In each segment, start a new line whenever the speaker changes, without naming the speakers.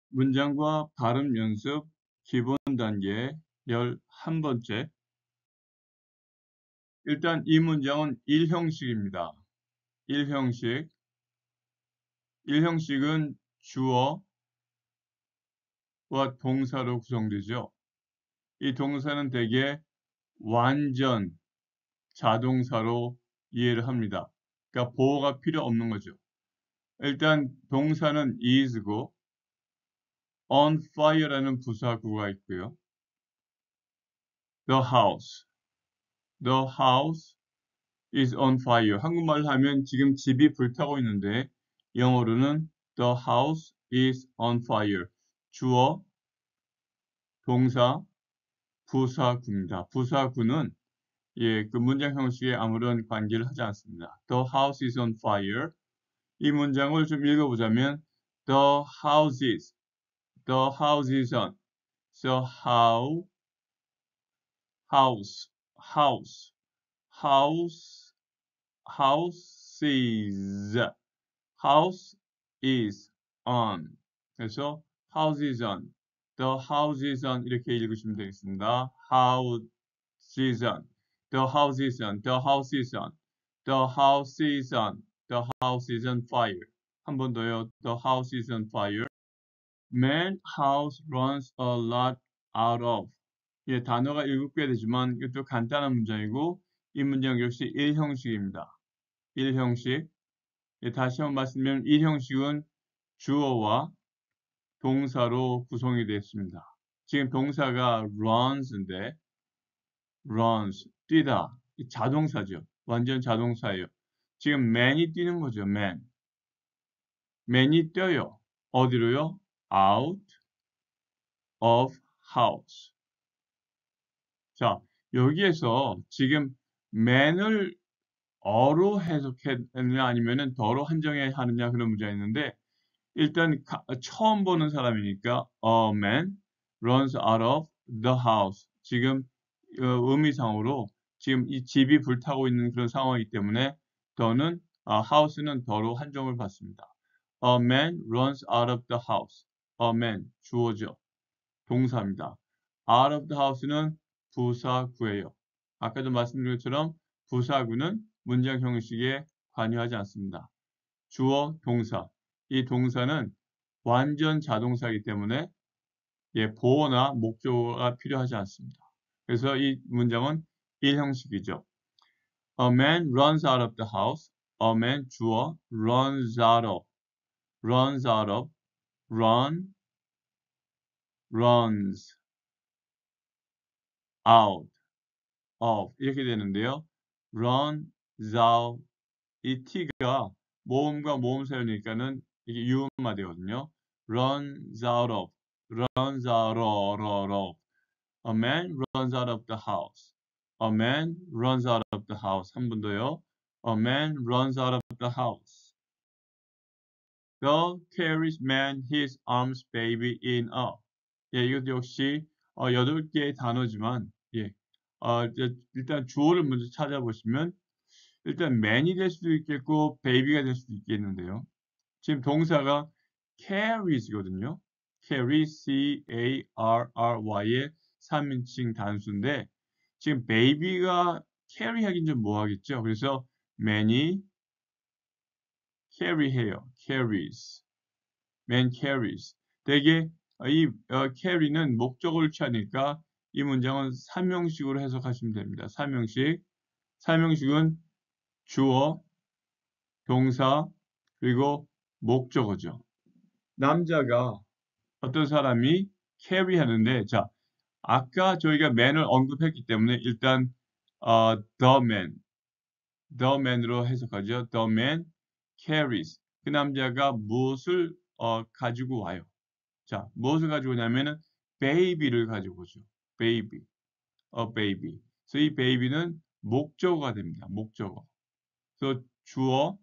문장과 발음 연습 기본 단계 11번째. 일단 이 문장은 1형식입니다. 1형식. 1형식은 주어와 동사로 구성되죠. 이 동사는 대개 완전 자동사로 이해를 합니다. 그러니까 보호가 필요 없는 거죠. 일단 동사는 is고 on fire라는 부사구가 있고요. The house is on fire. 한국말로 하면 지금 집이 불타고 있는데 영어로는 the house is on fire. 주어, 동사, 부사구입니다. 부사구는 그 문장 형식에 아무런 관계를 하지 않습니다. The house is on fire. 이 문장을 좀 읽어보자면 the house is on. So houses house is on. 그래서 house is on. The house is on 이렇게 읽으시면 되겠습니다. house is on. The house is on. The house is on. The house is on. The house is on fire. 한 번 더요. The house is on fire. Man house runs a lot out of. 단어가 7개 되지만 이것도 간단한 문장이고 이 문장 역시 1형식입니다. 1형식. 다시 한번 말씀드리면 1형식은 주어와 동사로 구성이 되어 있습니다. 지금 동사가 runs인데 runs, 뛰다. 자동사죠. 완전 자동사예요. 지금 man이 뛰는 거죠. man이 뛰어요. 어디로요? out of house. 자, 여기에서 지금 man을 어로 해석했느냐 아니면은 더로 한정해야 하느냐 그런 문제가 있는데 일단 처음 보는 사람이니까 a man runs out of the house. 지금 의미상으로 지금 이 집이 불타고 있는 그런 상황이기 때문에 더는 house는 더로 한정을 받습니다. A man runs out of the house. A man 주어죠. 동사입니다. out of the house는 부사구예요. 아까도 말씀드린 것처럼 부사구는 문장 형식에 관여하지 않습니다. 주어, 동사. 이 동사는 완전 자동사이기 때문에 보어나 목적어가 필요하지 않습니다. 그래서 이 문장은 1형식이죠. A man runs out of the house. A man 주어 runs out of runs out of 이렇게 되는데요. runs out 이 t가 모음과 모음 사이니까는 이게 유음화 되거든요. runs out of a man runs out of the house. A man runs out of the house. 한 번 더요. A man runs out of the house. The carries man his arms baby in a. 이것도 역시 8개의 단어지만 일단 주어를 먼저 찾아보시면 일단 man이 될 수도 있겠고 baby가 될 수도 있겠는데요. 지금 동사가 carries거든요. carry, C-A-R-R-Y의 3인칭 단수인데 지금 baby가 carry 하긴 좀 뭐하겠죠. 그래서 man이 carry해요. carries. man carries. 대개 이 carry는 목적어를 취하니까 이 문장은 3형식으로 해석하시면 됩니다. 3형식. 3형식은 주어, 동사, 그리고 목적어죠. 남자가 어떤 사람이 carry 하는데 자 아까 저희가 man을 언급했기 때문에 일단 the man으로 해석하죠. The man carries. 그 남자가 무엇을 가지고 와요. 자 무엇을 가지고 오냐면은 baby를 가지고 오죠. baby, a baby. 그래서 이 baby는 목적어가 됩니다. 목적어. 그래서 주어,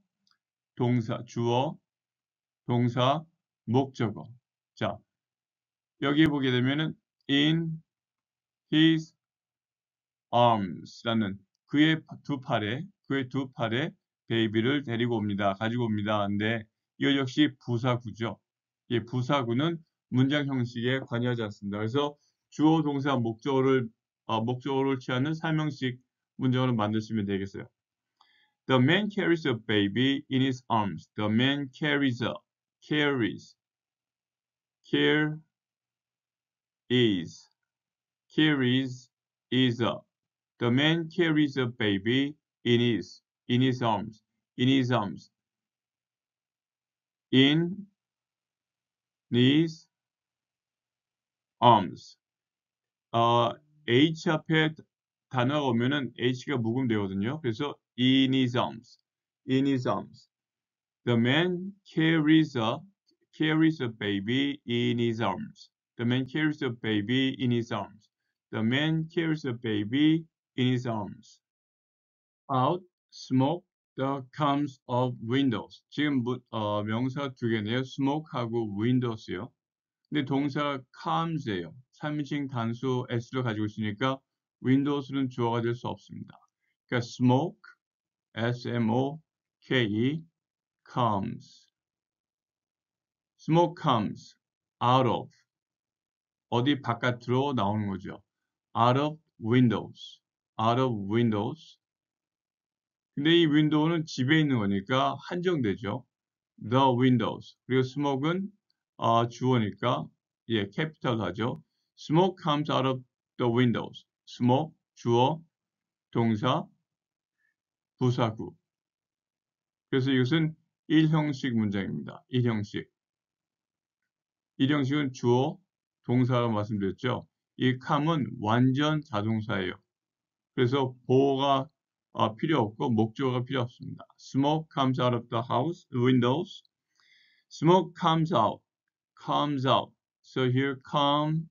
동사, 목적어. 자, 여기 보게 되면은 in his arms라는 그의 두 팔에 베이비를 데리고 옵니다. 가지고 옵니다. 근데 이거 역시 부사구죠. 이 부사구는 문장 형식에 관여하지 않습니다. 그래서 주어, 동사, 목적어를 취하는 설명식 문장으로 만드시면 되겠어요. The man carries a baby in his arms. The man carries a, carries, care is, carries is a. The man carries a baby in his arms, in his arms, in his arms. H 앞에 단어가 오면은 H가 묵음되거든요. 그래서 in his arms, in his arms. The man carries a baby in his arms. The man carries a baby in his arms. The man carries a baby in his arms. Out, smoke, the comes of windows. 지금 명사 두 개네요. smoke하고 windows요. 근데 동사가 comes예요. 3인칭 단수 s를 가지고 있으니까 windows는 주어가 될 수 없습니다. 그러니까 smoke, S-M-O-K-E, comes. Smoke comes out of. 어디 바깥으로 나오는 거죠. Out of windows. Out of windows. 근데 이 window는 집에 있는 거니까 한정되죠. The windows. 그리고 smoke은 주어니까 캐피탈 하죠. Smoke comes out of the windows. Smoke, 주어, 동사, 부사구. 그래서 이것은 1형식 문장입니다. 1형식. 1형식은 주어, 동사라고 말씀드렸죠. 이 come은 완전 자동사예요. 그래서 보호가 필요 없고 목적어가 필요 없습니다. Smoke comes out of the house, windows. Smoke comes out. Comes out. So here comes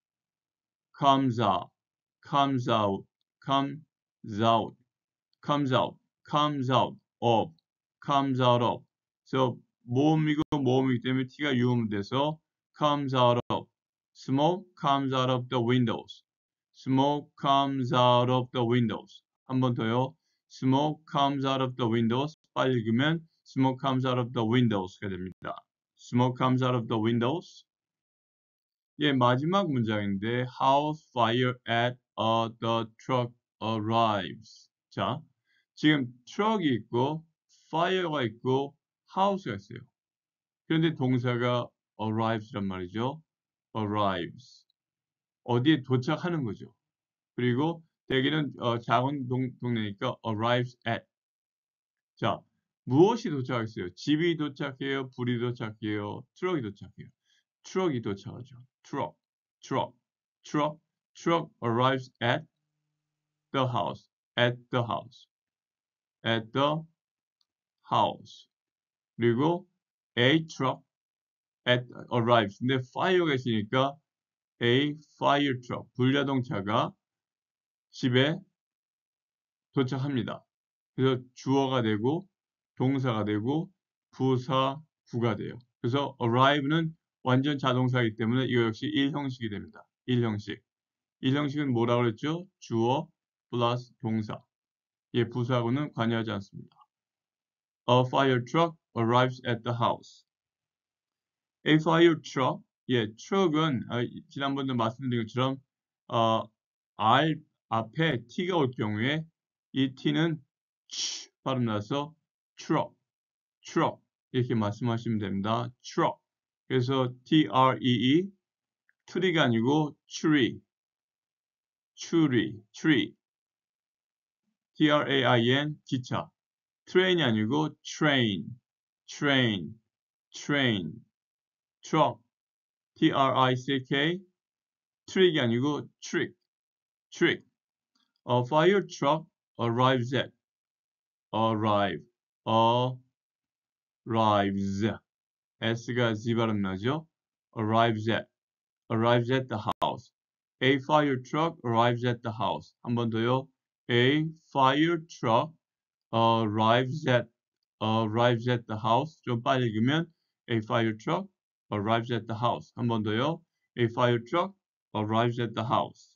out, comes out, comes out, comes out, comes out of, comes out of. So 모음이고 모음이기 때문에 t가 유음돼서 comes out of. Smoke comes out of the windows. Smoke comes out of the windows. 한 번 더요. Smoke comes out of the windows. 빨리 읽으면 smoke comes out of the windows가 됩니다. Smoke comes out of the windows. 마지막 문장인데 House fire at the truck arrives. 자, 지금 트럭이 있고 fire가 있고 house가 있어요. 그런데 동사가 arrives란 말이죠. arrives. 어디에 도착하는 거죠. 그리고 대개는 작은 동네니까 arrives at. 자, 무엇이 도착했어요? 집이 도착해요? 불이 도착해요? 트럭이 도착해요? 트럭이 도착하죠. truck arrives at the house. 그리고 a truck arrives. 근데 fire가 있으니까 a fire truck, 불자동차가 집에 도착합니다. 그래서 주어가 되고 동사가 되고 부사구가 돼요. 그래서 arrive는 완전 자동사이기 때문에 이거 역시 1형식이 됩니다. 1형식. 1형식은 뭐라고 그랬죠? 주어 플러스 동사. 부사구는 관여하지 않습니다. A fire truck arrives at the house. A fire truck. truck은 지난번에 말씀드린 것처럼 R 앞에 T가 올 경우에 이 T는 발음 나서 truck 이렇게 말씀하시면 됩니다. truck. 그래서 T-R-E-E 트리가 아니고 tree. T-R-A-I-N 기차. train이 아니고 train. truck. T-R-I-C-K 트릭이 아니고 trick. A fire truck arrives at. arrives. S가 Z 발음 나죠? arrives at the house. A fire truck arrives at the house. 한 번 더요. A fire truck arrives at the house. 좀 빨리 읽으면 A fire truck arrives at the house. 한 번 더요. A fire truck arrives at the house.